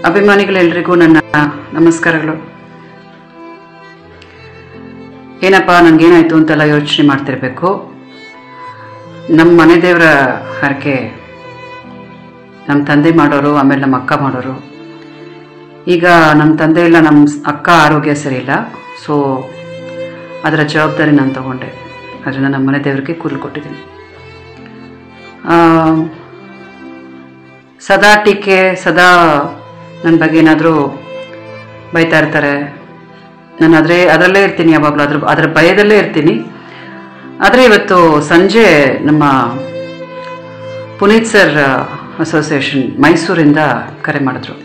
ಅಭಿಮಾನಿಗಳೆಲ್ಲರಿಗೂ ನನ್ನ ನಮಸ್ಕಾರಗಳು. ಏನಪ್ಪ ನನಗೇನಾಯಿತು ಅಂತೆಲ್ಲ ಯೋಚನೆ ಮಾಡ್ತಿರ್ಬೇಕು. ನಮ್ಮ ಮನೆ ದೇವರ ಹರಕೆ ನಮ್ಮ ತಂದೆ ಮಾಡೋರು, ಆಮೇಲೆ ನಮ್ಮ ಅಕ್ಕ ಮಾಡೋರು. ಈಗ ನಮ್ಮ ತಂದೆ ಇಲ್ಲ, ನಮ್ಮ ಅಕ್ಕ ಆರೋಗ್ಯ ಸರಿ ಇಲ್ಲ. ಸೊ ಅದರ ಜವಾಬ್ದಾರಿ ನಾನು ತಗೊಂಡೆ. ಅದನ್ನು ನಮ್ಮ ಮನೆ ದೇವರಿಗೆ ಕೂದಲು ಕೊಟ್ಟಿದ್ದೀನಿ. ಸದಾ ಟೀಕೆ, ಸದಾ ನನ್ನ ಬಗ್ಗೆ ಏನಾದರೂ ಬೈತಾ ಇರ್ತಾರೆ. ನಾನು ಅದರಲ್ಲೇ ಇರ್ತೀನಿ, ಯಾವಾಗಲೂ ಅದರ ಭಯದಲ್ಲೇ ಇರ್ತೀನಿ. ಆದರೆ ಇವತ್ತು ಸಂಜೆ ನಮ್ಮ ಪುನೀತ್ ಸರ್ ಅಸೋಸಿಯೇಷನ್ ಮೈಸೂರಿಂದ ಕರೆ ಮಾಡಿದ್ರು.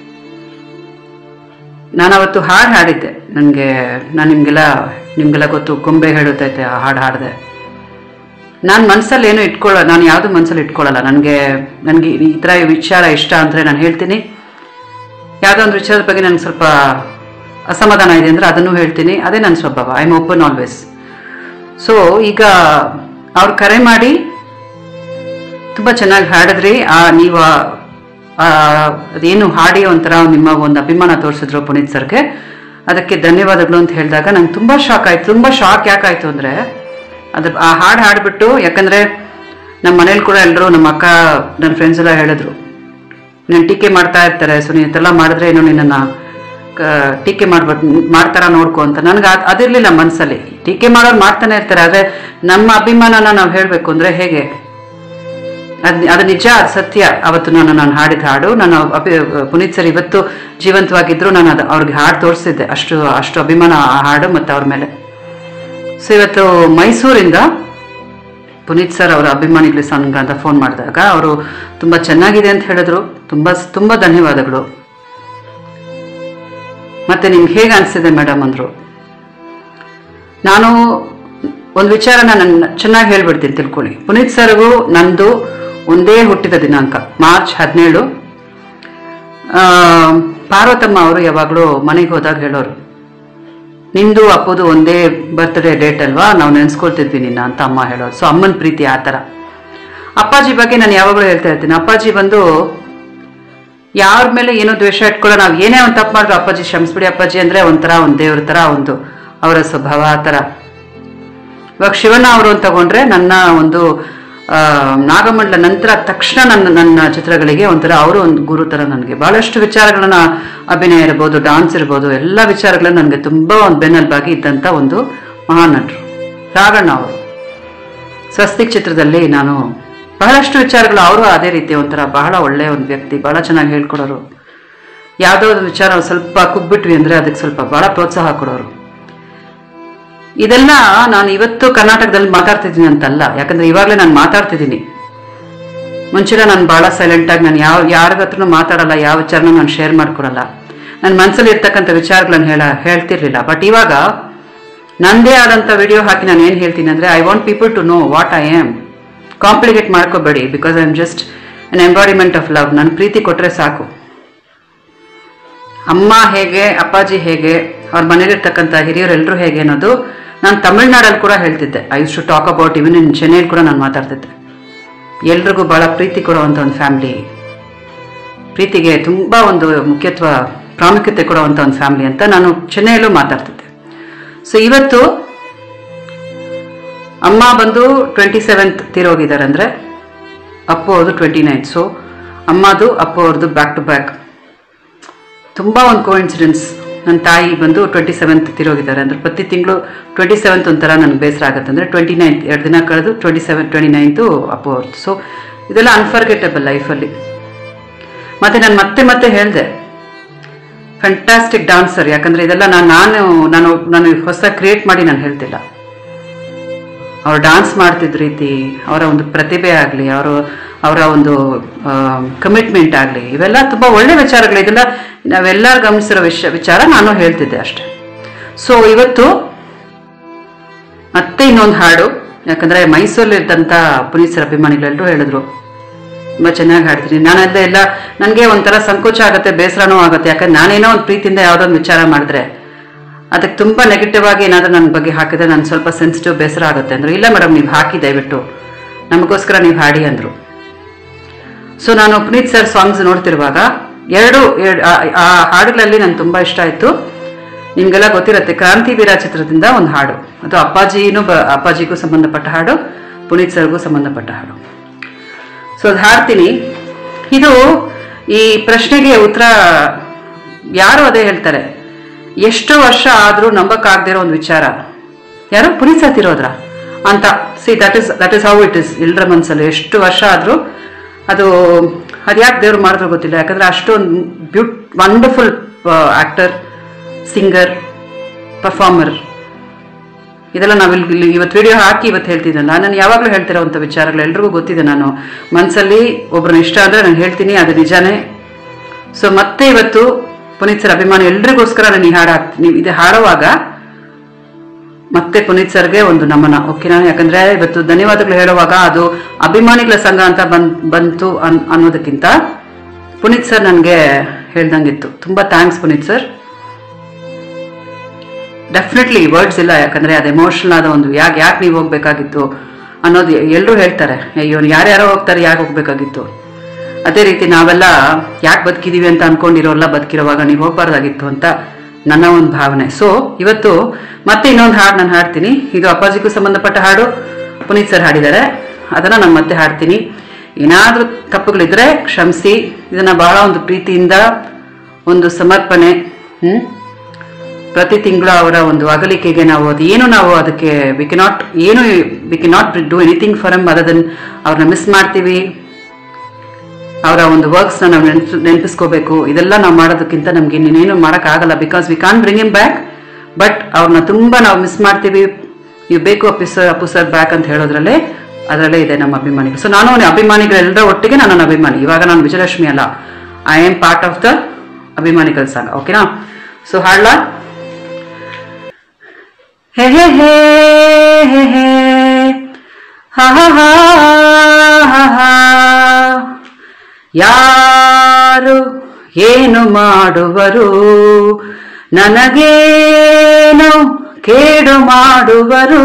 ನಾನು ಅವತ್ತು ಹಾಡು ಹಾಡಿದ್ದೆ. ನಾನು ನಿಮಗೆಲ್ಲ ಗೊತ್ತು, ಗೊಂಬೆ ಹೇಳುತ್ತೈತೆ ಆ ಹಾಡು ಹಾಡಿದೆ. ನಾನು ಮನಸ್ಸಲ್ಲಿ ಏನೂ ನಾನು ಯಾವುದು ಮನಸ್ಸಲ್ಲಿ ಇಟ್ಕೊಳ್ಳಲ್ಲ. ನನಗೆ ಈ ಥರ ವಿಚಾರ ಇಷ್ಟ ಅಂದರೆ ನಾನು ಹೇಳ್ತೀನಿ. ಯಾವುದೋ ಒಂದು ವಿಚಾರದ ಬಗ್ಗೆ ನನಗೆ ಸ್ವಲ್ಪ ಅಸಮಾಧಾನ ಇದೆ ಅಂದರೆ ಅದನ್ನು ಹೇಳ್ತೀನಿ. ಅದೇ ನನ್ನ ಸ್ವಭಾವ. I am open always. So ಈಗ ಅವ್ರು ಕರೆ ಮಾಡಿ ತುಂಬ ಚೆನ್ನಾಗಿ ಹಾಡಿದ್ರಿ, ನೀವು ಅದೇನು ಹಾಡಿ ಒಂಥರ ನಿಮ್ಮ ಒಂದು ಅಭಿಮಾನ ತೋರಿಸಿದ್ರು ಪುನೀತ್ ಸರ್ಗೆ, ಅದಕ್ಕೆ ಧನ್ಯವಾದಗಳು ಅಂತ ಹೇಳಿದಾಗ ನಂಗೆ ತುಂಬ ಶಾಕ್ ಆಯಿತು. ತುಂಬ ಶಾಕ್ ಯಾಕಾಯಿತು ಅಂದರೆ ಆ ಹಾಡು ಹಾಡಿಬಿಟ್ಟು, ಯಾಕಂದರೆ ನಮ್ಮ ಮನೇಲಿ ಕೂಡ ಎಲ್ಲರೂ, ನಮ್ಮ ಅಕ್ಕ, ನನ್ನ ಫ್ರೆಂಡ್ಸ್ ಎಲ್ಲ ಹೇಳಿದ್ರು, ನಾನು ಟೀಕೆ ಮಾಡ್ತಾ ಇರ್ತಾರೆ, ಸೊ ನೀನು ಇದೆಲ್ಲ ಮಾಡಿದ್ರೆ ಏನೋ ನಿನ್ನನ್ನು ಟೀಕೆ ಮಾಡ್ತಾರ ನೋಡ್ಕೊ ಅಂತ. ನನಗೆ ಅದಿರಲಿಲ್ಲ ಮನಸ್ಸಲ್ಲಿ. ಟೀಕೆ ಮಾಡೋರು ಮಾಡ್ತಾನೆ ಇರ್ತಾರೆ, ಆದರೆ ನಮ್ಮ ಅಭಿಮಾನನ ನಾವು ಹೇಳಬೇಕು ಅಂದರೆ ಹೇಗೆ? ಅದು ನಿಜ, ಅದು ಸತ್ಯ. ಅವತ್ತು ನಾನು ಹಾಡಿದ ಹಾಡು, ಪುನೀತ್ ಸರ್ ಇವತ್ತು ಜೀವಂತವಾಗಿದ್ದರು, ನಾನು ಅವ್ರಿಗೆ ಹಾಡು ತೋರಿಸಿದ್ದೆ. ಅಷ್ಟು ಅಭಿಮಾನ ಆ ಹಾಡು ಮತ್ತು ಅವ್ರ ಮೇಲೆ. ಸೊ ಇವತ್ತು ಮೈಸೂರಿಂದ ಪುನೀತ್ ಸರ್ ಅವರ ಅಭಿಮಾನಿಗಳ ಸಂಘ ಅಂತ ಫೋನ್ ಮಾಡಿದಾಗ ಅವರು ತುಂಬ ಚೆನ್ನಾಗಿದೆ ಅಂತ ಹೇಳಿದ್ರು. ತುಂಬ ಧನ್ಯವಾದಗಳು. ಮತ್ತೆ ನಿಮ್ಗೆ ಹೇಗೆ ಅನಿಸಿದೆ ಮೇಡಮ್ ಅಂದರು. ನಾನು ಒಂದು ವಿಚಾರನ ನಾನು ಚೆನ್ನಾಗಿ ಹೇಳ್ಬಿಡ್ತೀನಿ, ತಿಳ್ಕೊಳ್ಳಿ. ಪುನೀತ್ ಸರ್ಗೂ ನಂದು ಒಂದೇ ಹುಟ್ಟಿದ ದಿನಾಂಕ, ಮಾರ್ಚ್ 17. ಪಾರ್ವತಮ್ಮ ಅವರು ಯಾವಾಗಲೂ ಮನೆಗೆ ಹೋದಾಗ ಹೇಳೋರು, ನಿಂದು ಅಪ್ಪದು ಒಂದೇ ಬರ್ತ್ಡೇ ಡೇಟ್ ಅಲ್ವಾ, ನಾವು ನೆನೆಸ್ಕೊಳ್ತಿದ್ವಿ ನಿನ್ನ ಅಂತ ಅಮ್ಮ ಹೇಳೋರು. ಸೊ ಅಮ್ಮನ ಪ್ರೀತಿ ಆ ಥರ. ಅಪ್ಪಾಜಿ ಬಗ್ಗೆ ನಾನು ಯಾವಾಗಲೂ ಹೇಳ್ತಾ ಇರ್ತೀನಿ. ಅಪ್ಪಾಜಿ ಬಂದು ಯಾರ ಮೇಲೆ ಏನೋ ದ್ವೇಷ ಇಟ್ಕೊಳ್ಳೋ, ನಾವು ಏನೇ ಒಂದು ತಪ್ಪು ಮಾಡಿದ್ರು ಅಪ್ಪಾಜಿ ಕ್ಷಮಿಸ್ಬಿಡಿ ಅಪ್ಪಾಜಿ ಅಂದರೆ ಒಂಥರ ಒಂದು ದೇವ್ರ ಥರ ಒಂದು ಅವರ ಸ್ವಭಾವ ಆ ಥರ. ಇವಾಗ ಶಿವಣ್ಣ ಅವರು ಅಂತ ತಗೊಂಡ್ರೆ, ನನ್ನ ಒಂದು ನಾಗಮಂಡಲ ನಂತರ ತಕ್ಷಣ ನನ್ನ ಚಿತ್ರಗಳಿಗೆ ಒಂಥರ ಅವರು ಒಂದು ಗುರು ಥರ. ನನಗೆ ಭಾಳಷ್ಟು ವಿಚಾರಗಳನ್ನ, ಅಭಿನಯ ಇರ್ಬೋದು, ಡಾನ್ಸ್ ಇರ್ಬೋದು, ಎಲ್ಲ ವಿಚಾರಗಳನ್ನ ನನಗೆ ತುಂಬ ಒಂದು ಬೆನ್ನೆಲುಬಾಗಿ ಇದ್ದಂಥ ಒಂದು ಮಹಾನಟರು ರಾಘಣ್ಣ ಅವರು. ಸ್ವಸ್ತಿಕ್ ಚಿತ್ರದಲ್ಲಿ ನಾನು ಬಹಳಷ್ಟು ವಿಚಾರಗಳು, ಅವರು ಅದೇ ರೀತಿ ಒಂಥರ ಬಹಳ ಒಳ್ಳೆಯ ಒಂದು ವ್ಯಕ್ತಿ, ಭಾಳ ಚೆನ್ನಾಗಿ ಹೇಳ್ಕೊಡೋರು. ಯಾವುದೋ ಒಂದು ವಿಚಾರ ಸ್ವಲ್ಪ ಕುಗ್ಬಿಟ್ವಿ ಅಂದರೆ ಅದಕ್ಕೆ ಸ್ವಲ್ಪ ಭಾಳ ಪ್ರೋತ್ಸಾಹ ಕೊಡೋರು. ಇದೆಲ್ಲ ನಾನು ಇವತ್ತು ಕರ್ನಾಟಕದಲ್ಲಿ ಮಾತಾಡ್ತಿದ್ದೀನಿ ಅಂತಲ್ಲ, ಯಾಕಂದರೆ ಇವಾಗಲೇ ನಾನು ಮಾತಾಡ್ತಿದ್ದೀನಿ. ಮುಂಚೆಲ್ಲ ನಾನು ಭಾಳ ಸೈಲೆಂಟಾಗಿ, ನಾನು ಯಾರಿಗ ಹತ್ರನೂ ಮಾತಾಡಲ್ಲ, ಯಾವ ವಿಚಾರನೂ ನಾನು ಶೇರ್ ಮಾಡ್ಕೊಡಲ್ಲ. ನನ್ನ ಮನಸ್ಸಲ್ಲಿ ಇರ್ತಕ್ಕಂಥ ವಿಚಾರಗಳನ್ನು ಹೇಳ್ತಿರ್ಲಿಲ್ಲ. ಬಟ್ ಇವಾಗ ನನ್ನದೇ ಆದಂಥ ವಿಡಿಯೋ ಹಾಕಿ ನಾನು ಏನು ಹೇಳ್ತೀನಿ ಅಂದರೆ, I want people to know what I am. Complicate ಮಾಡ್ಕೋಬೇಡಿ, because I am just an embodiment of love. ನನ್ನ ಪ್ರೀತಿ ಕೊಟ್ಟರೆ ಸಾಕು. ಅಮ್ಮ ಹೇಗೆ, ಅಪ್ಪಾಜಿ ಹೇಗೆ, ಅವ್ರ ಮನೇಲಿರ್ತಕ್ಕಂಥ ಹಿರಿಯರೆಲ್ಲರೂ ಹೇಗೆ ಅನ್ನೋದು ನಾನು ತಮಿಳ್ನಾಡಲ್ಲಿ ಕೂಡ ಹೇಳ್ತಿದ್ದೆ. I use to talk about, even in ಚೆನ್ನೈಲಿ ಕೂಡ ನಾನು ಮಾತಾಡ್ತಿದ್ದೆ. ಎಲ್ರಿಗೂ ಭಾಳ ಪ್ರೀತಿ ಕೊಡುವಂಥ ಒಂದು ಫ್ಯಾಮಿಲಿ, ಪ್ರೀತಿಗೆ ತುಂಬ ಒಂದು ಪ್ರಾಮುಖ್ಯತೆ ಕೊಡುವಂಥ ಒಂದು ಫ್ಯಾಮಿಲಿ ಅಂತ ನಾನು ಚೆನ್ನೈಯಲ್ಲೂ ಮಾತಾಡ್ತಿದ್ದೆ. ಸೊ ಇವತ್ತು ಅಮ್ಮ ಬಂದು 27th ತೀರೋಗಿದ್ದಾರೆ ಅಂದರೆ ಅಪ್ಪು ಅವ್ರದ್ದು 29th. ಸೊ ಅಮ್ಮದು ಅಪ್ಪು ಅವ್ರದ್ದು ಬ್ಯಾಕ್ ಟು ಬ್ಯಾಕ್. ತುಂಬ ಒಂದು ಕೋಇನ್ಸಿಡೆನ್ಸ್. ನನ್ನ ತಾಯಿ ಬಂದು 27th ತೀರೋಗಿದ್ದಾರೆ ಅಂದರೆ ಪ್ರತಿ ತಿಂಗಳು 27th ಒಂಥರ ನನಗೆ ಬೇಸರ ಆಗುತ್ತೆ. ಅಂದರೆ 29th 2 ದಿನ ಕಳೆದು 29th ಅಪ್ಪು ಅವ್ರದ್ದು. ಸೊ ಇದೆಲ್ಲ ಅನ್ಫರ್ಗೆಟಬಲ್ ಲೈಫಲ್ಲಿ. ಮತ್ತು ನಾನು ಮತ್ತೆ ಹೇಳಿದೆ, ಫ್ಯಾಂಟಾಸ್ಟಿಕ್ ಡಾನ್ಸರ್. ಯಾಕಂದರೆ ಇದೆಲ್ಲ ನಾನು ಹೊಸ ಕ್ರಿಯೇಟ್ ಮಾಡಿ ನಾನು ಹೇಳ್ತಿಲ್ಲ. ಅವ್ರು ಡಾನ್ಸ್ ಮಾಡ್ತಿದ್ದ ರೀತಿ, ಅವರ ಒಂದು ಪ್ರತಿಭೆ ಆಗಲಿ, ಅವರ ಒಂದು ಕಮಿಟ್ಮೆಂಟ್ ಆಗಲಿ, ಇವೆಲ್ಲ ತುಂಬ ಒಳ್ಳೆ ವಿಚಾರಗಳು. ಇದೆಲ್ಲ ನಾವೆಲ್ಲರೂ ಗಮನಿಸಿರೋ ವಿಚಾರ ನಾನು ಹೇಳ್ತಿದ್ದೆ ಅಷ್ಟೆ. ಸೊ ಇವತ್ತು ಮತ್ತೆ ಇನ್ನೊಂದು ಹಾಡು, ಯಾಕಂದರೆ ಮೈಸೂರಲ್ಲಿದ್ದಂಥ ಪುನೀತ್ ಸರ್ ಅಭಿಮಾನಿಗಳೆಲ್ಲರೂ ಹೇಳಿದ್ರು ತುಂಬ ಚೆನ್ನಾಗಿ ಹಾಡ್ತೀನಿ. ನಾನದೆಲ್ಲ ನನಗೆ ಒಂಥರ ಸಂಕೋಚ ಆಗುತ್ತೆ, ಬೇಸರನೂ ಆಗುತ್ತೆ. ಯಾಕಂದ್ರೆ ನಾನೇನೋ ಒಂದು ಪ್ರೀತಿಯಿಂದ ಯಾವುದೋ ಒಂದು ವಿಚಾರ ಮಾಡಿದ್ರೆ ಅದಕ್ಕೆ ತುಂಬ ನೆಗೆಟಿವ್ ಆಗಿ ಏನಾದರೂ ನನ್ನ ಬಗ್ಗೆ ಹಾಕಿದ್ರೆ ನಾನು ಸ್ವಲ್ಪ ಸೆನ್ಸಿಟಿವ್, ಬೇಸರ ಆಗುತ್ತೆ ಅಂದರು. ಇಲ್ಲ ಮೇಡಮ್, ನೀವು ಹಾಕಿ ದಯವಿಟ್ಟು, ನಮಗೋಸ್ಕರ ನೀವು ಹಾಡಿ ಅಂದರು. ಸೊ ನಾನು ಪುನೀತ್ ಸರ್ ಸಾಂಗ್ಸ್ ನೋಡ್ತಿರುವಾಗ ಆ ಹಾಡುಗಳಲ್ಲಿ ನಂಗೆ ತುಂಬ ಇಷ್ಟ ಆಯಿತು. ನಿಮಗೆಲ್ಲ ಗೊತ್ತಿರುತ್ತೆ, ಕ್ರಾಂತಿವೀರ ಚಿತ್ರದಿಂದ ಒಂದು ಹಾಡು, ಅದು ಅಪ್ಪಾಜಿಗೂ ಸಂಬಂಧಪಟ್ಟ ಹಾಡು, ಪುನೀತ್ ಸರ್ಗೂ ಸಂಬಂಧಪಟ್ಟ ಹಾಡು. ಸೊ ಅದು ಹಾಡ್ತೀನಿ. ಇದು ಈ ಪ್ರಶ್ನೆಗೆ ಉತ್ತರ ಯಾರು ಅದೇ ಹೇಳ್ತಾರೆ, ಎಷ್ಟು ವರ್ಷ ಆದರೂ ನಂಬಕ್ಕಾಗದಿರೋ ಒಂದು ವಿಚಾರ, ಯಾರು ಪುನೀತ್ ಸತ್ತಿರೋದ್ರ ಅಂತ. See that is how it is ಎಲ್ಲರ ಮನಸ್ಸಲ್ಲಿ. ಎಷ್ಟು ವರ್ಷ ಆದರೂ ಅದು ಯಾಕೆ ದೇವ್ರು ಮಾಡಿದ್ರು ಗೊತ್ತಿಲ್ಲ. ಯಾಕಂದ್ರೆ ಅಷ್ಟೊಂದು ವಂಡರ್ಫುಲ್ ಆಕ್ಟರ್, ಸಿಂಗರ್, ಪರ್ಫಾರ್ಮರ್. ಇದೆಲ್ಲ ನಾವಿಲ್ಲಿ ಇವತ್ತು ವಿಡಿಯೋ ಹಾಕಿ ಇವತ್ತು ಹೇಳ್ತಿದ್ದಲ್ಲ, ನಾನು ಯಾವಾಗಲೂ ಹೇಳ್ತಿರೋವಂಥ ವಿಚಾರಗಳು ಎಲ್ರಿಗೂ ಗೊತ್ತಿದೆ. ನಾನು ಮನಸ್ಸಲ್ಲಿ ಒಬ್ಬರನ್ನ ಇಷ್ಟ ಆದರೆ ನಾನು ಹೇಳ್ತೀನಿ, ಅದು ನಿಜಾನೇ. ಸೊ ಮತ್ತೆ ಇವತ್ತು ಪುನೀತ್ ಸರ್ ಅಭಿಮಾನಿ ಎಲ್ರಿಗೋಸ್ಕರ ನಾನು ಈ ಹಾಡು ಹಾಕ್ತೀನಿ. ಇದು ಹಾಡುವಾಗ ಮತ್ತೆ ಪುನೀತ್ ಸರ್ಗೆ ಒಂದು ನಮನ, ಓಕೆನಾ? ಯಾಕಂದ್ರೆ ಇವತ್ತು ಧನ್ಯವಾದಗಳು ಹೇಳುವಾಗ ಅದು ಅಭಿಮಾನಿಗಳ ಸಂಘ ಅಂತ ಬಂತು ಅನ್ನೋದಕ್ಕಿಂತ ಪುನೀತ್ ಸರ್ ನನಗೆ ಹೇಳ್ದಂಗಿತ್ತು. ತುಂಬ thanks Puneeth sir. Definitely words ಇಲ್ಲ, ಯಾಕಂದ್ರೆ ಅದು ಎಮೋಷನಲ್ ಆದ ಒಂದು ಯಾಕೆ ನೀವು ಹೋಗ್ಬೇಕಾಗಿತ್ತು ಅನ್ನೋದು ಎಲ್ಲರೂ ಹೇಳ್ತಾರೆ. ಅಯ್ಯೋ ಯಾರ್ಯಾರೋ ಹೋಗ್ತಾರೆ, ಯಾಕೆ ಹೋಗ್ಬೇಕಾಗಿತ್ತು. ಅದೇ ರೀತಿ ನಾವೆಲ್ಲ ಯಾಕೆ ಬದುಕಿದೀವಿ ಅಂತ ಅನ್ಕೊಂಡಿರೋಲ್ಲ, ಬದುಕಿರೋವಾಗ ನೀವು ಹೋಗ್ಬಾರ್ದಾಗಿತ್ತು ಅಂತ ನನ್ನ ಒಂದು ಭಾವನೆ. ಸೊ ಇವತ್ತು ಮತ್ತೆ ಇನ್ನೊಂದು ಹಾಡು ನಾನು ಹಾಡ್ತೀನಿ. ಇದು ಅಪ್ಪಾಜಿಗೂ ಸಂಬಂಧಪಟ್ಟ ಹಾಡು, ಪುನೀತ್ ಸರ್ ಹಾಡಿದ್ದಾರೆ, ಅದನ್ನ ನಾನು ಮತ್ತೆ ಹಾಡ್ತೀನಿ. ಏನಾದರೂ ತಪ್ಪುಗಳಿದ್ರೆ ಕ್ಷಮಿಸಿ. ಇದನ್ನ ಬಹಳ ಒಂದು ಪ್ರೀತಿಯಿಂದ, ಒಂದು ಸಮರ್ಪಣೆ, ಪ್ರತಿ ತಿಂಗಳು ಅವರ ಒಂದು ಅಗಲಿಕೆಗೆ ನಾವು ಅದಕ್ಕೆ we cannot do anything for them other than ಅವ್ರನ್ನ ಮಿಸ್ ಮಾಡ್ತೀವಿ. ಅವರ ಒಂದು ವರ್ಕ್ಸ್ನ ನಾವು ನೆನಪಿಸ್ಕೋಬೇಕು. ಇದೆಲ್ಲ ನಾವು ಮಾಡೋದಕ್ಕಿಂತ ನಮ್ಗೆ ಇನ್ನೇನು ಮಾಡೋಕ್ಕಾಗಲ್ಲ, because we can't bring him back. But ಅವ್ರನ್ನ ತುಂಬ ನಾವು ಮಿಸ್ ಮಾಡ್ತೀವಿ. ನೀವು ಬೇಕು ಅಪ್ಪು ಸರ್ ಬ್ಯಾಕ್ ಅಂತ ಅದರಲ್ಲೇ ಇದೆ ನಮ್ಮ ಅಭಿಮಾನಿಗಳು. ಸೊ ನಾನು ಅಭಿಮಾನಿಗಳೆಲ್ಲರ ಒಟ್ಟಿಗೆ ನಾನು ಅಭಿಮಾನಿ. ಇವಾಗ ನಾನು ವಿಜಯಲಕ್ಷ್ಮಿ ಅಲ್ಲ, I am part of the ಅಭಿಮಾನಿಗಳ ಸಂಘ, ಓಕೆನಾ? ಸೊ ಹಾಡ್ಲಾ? ಹೇ ಹೇ ಹೇ ಹೇ ಹೇ ಹಾ ಹಾ ಹಾ ಹಾ. ಯಾರು ಏನು ಮಾಡುವರು, ನನಗೇನು ಕೇಡು ಮಾಡುವರು.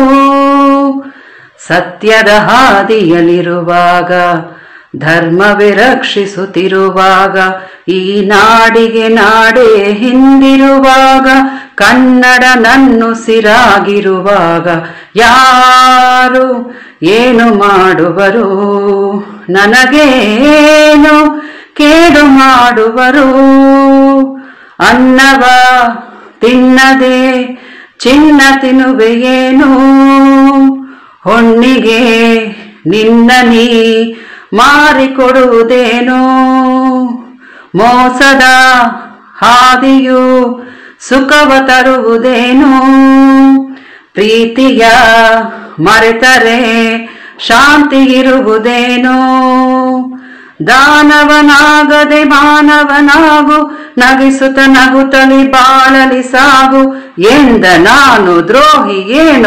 ಸತ್ಯದ ಹಾದಿಯಲ್ಲಿರುವಾಗ, ಧರ್ಮವೇ ರಕ್ಷಿಸುತ್ತಿರುವಾಗ, ಈ ನಾಡಿಗೆ ನಾಡೇ ಹಿಂದಿರುವಾಗ, ಕನ್ನಡ ನನ್ನುಸಿರಾಗಿರುವಾಗ, ಯಾರು ಏನು ಮಾಡುವರು, ನನಗೇನು ಕೇಡು ಮಾಡುವರು. ಅನ್ನವ ತಿನ್ನದೆ ಚಿನ್ನ ತಿನ್ನುವೆಯೇನು, ಹೊಣ್ಣಿಗೆ ನಿನ್ನ ನೀ ಮಾರಿಕೊಡುವುದೇನು. ಮೋಸದ ಹಾದಿಯು ಸುಖವ ತರುವುದೇನು, ಪ್ರೀತಿಯ ಮರೆತರೆ ಶಾಂತಿ ಇರುವುದೇನು. ದಾನವನಾಗದೆ ಮಾನವನಾಗು, ನಗಿಸುತ್ತ ನಗುತ್ತಲಿ ಬಾಳಲಿ ಸಾಗು ಎಂದ ನಾನು ದ್ರೋಹಿ ಏನು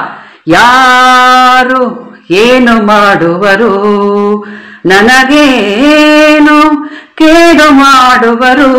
ಯಾರು ಏನು ಮಾಡುವರು, ನನಗೇನು ಕೇಡು ಮಾಡುವರು.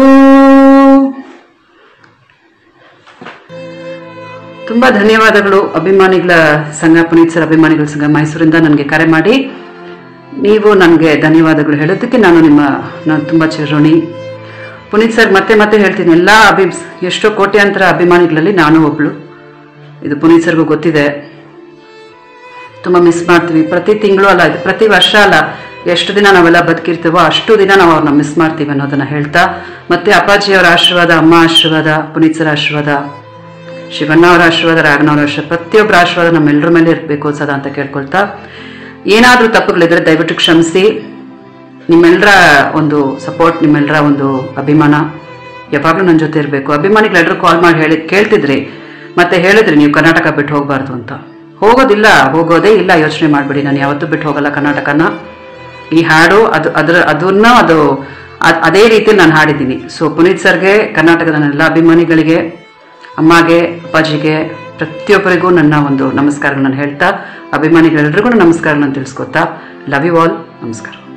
ತುಂಬಾ ಧನ್ಯವಾದಗಳು ಅಭಿಮಾನಿಗಳ ಸಂಘ, ಪುನೀತ್ ಸರ್ ಅಭಿಮಾನಿಗಳ ಸಂಘ ಮೈಸೂರಿಂದ ನನಗೆ ಕರೆ ಮಾಡಿ ನೀವು ನನಗೆ ಧನ್ಯವಾದಗಳು ಹೇಳೋದಕ್ಕೆ ನಾನು ತುಂಬ ಚಿರೋಣಿ. ಪುನೀತ್ ಸರ್ ಮತ್ತೆ ಹೇಳ್ತೀನಿ, ಎಲ್ಲ ಎಷ್ಟೋ ಕೋಟ್ಯಾಂತರ ಅಭಿಮಾನಿಗಳಲ್ಲಿ ನಾನು ಒಬ್ಳು. ಇದು ಪುನೀತ್ ಸರ್ಗೂ ಗೊತ್ತಿದೆ. ತುಂಬ ಮಿಸ್ ಮಾಡ್ತೀವಿ. ಪ್ರತಿ ತಿಂಗಳು ಅಲ್ಲ, ಇದು ಪ್ರತಿ ವರ್ಷ ಅಲ್ಲ, ಎಷ್ಟು ದಿನ ನಾವೆಲ್ಲ ಬದುಕಿರ್ತೀವೋ ಅಷ್ಟು ದಿನ ನಾವು ಅವ್ರನ್ನ ಮಿಸ್ ಮಾಡ್ತೀವಿ ಅನ್ನೋದನ್ನ ಹೇಳ್ತಾ, ಮತ್ತೆ ಅಪ್ಪಾಜಿಯವರ ಆಶೀರ್ವಾದ, ಅಮ್ಮ ಆಶೀರ್ವಾದ, ಪುನೀತ್ ಸರ್ ಆಶೀರ್ವಾದ, ಶಿವಣ್ಣ ಅವರ ಆಶೀರ್ವಾದ, ರಾಘನವರ ಆಶೀರ್ವಾದ, ಪ್ರತಿಯೊಬ್ಬರ ಆಶೀರ್ವಾದ ನಮ್ಮೆಲ್ಲರ ಮೇಲೆ ಇರಬೇಕು ಸದಾ ಅಂತ ಕೇಳ್ಕೊಳ್ತಾ, ಏನಾದರೂ ತಪ್ಪುಗಳಿದ್ರೆ ದಯವಿಟ್ಟು ಕ್ಷಮಿಸಿ. ನಿಮ್ಮೆಲ್ಲರ ಒಂದು ಸಪೋರ್ಟ್, ನಿಮ್ಮೆಲ್ಲರ ಒಂದು ಅಭಿಮಾನ ಯಾವಾಗಲೂ ನನ್ನ ಜೊತೆ ಇರಬೇಕು. ಅಭಿಮಾನಿಗಳೆಲ್ಲರೂ ಕಾಲ್ ಮಾಡಿ ಕೇಳ್ತಿದ್ರಿ, ಮತ್ತೆ ಹೇಳಿದ್ರಿ ನೀವು ಕರ್ನಾಟಕ ಬಿಟ್ಟು ಹೋಗಬಾರ್ದು ಅಂತ. ಹೋಗೋದೇ ಇಲ್ಲ, ಯೋಚನೆ ಮಾಡಬೇಡಿ. ನಾನು ಯಾವತ್ತೂ ಬಿಟ್ಟು ಹೋಗಲ್ಲ ಕರ್ನಾಟಕನ. ಈ ಹಾಡು ಅದೇ ರೀತಿಯಲ್ಲಿ ನಾನು ಹಾಡಿದ್ದೀನಿ. ಸೊ ಪುನೀತ್ ಸರ್ಗೆ, ಕರ್ನಾಟಕದ ನನ್ನ ಎಲ್ಲ ಅಭಿಮಾನಿಗಳಿಗೆ, ಅಮ್ಮಗೆ, ಅಪ್ಪಾಜಿಗೆ, ಪ್ರತಿಯೊಬ್ಬರಿಗೂ ನನ್ನ ಒಂದು ನಮಸ್ಕಾರಗಳನ್ನು ಹೇಳ್ತಾ, ಅಭಿಮಾನಿಗಳೆಲ್ಲರಿಗೂ ನಮಸ್ಕಾರಗಳನ್ನು ತಿಳಿಸ್ಕೊತಾ, ಲವ್ ಯು ಆಲ್. ನಮಸ್ಕಾರ.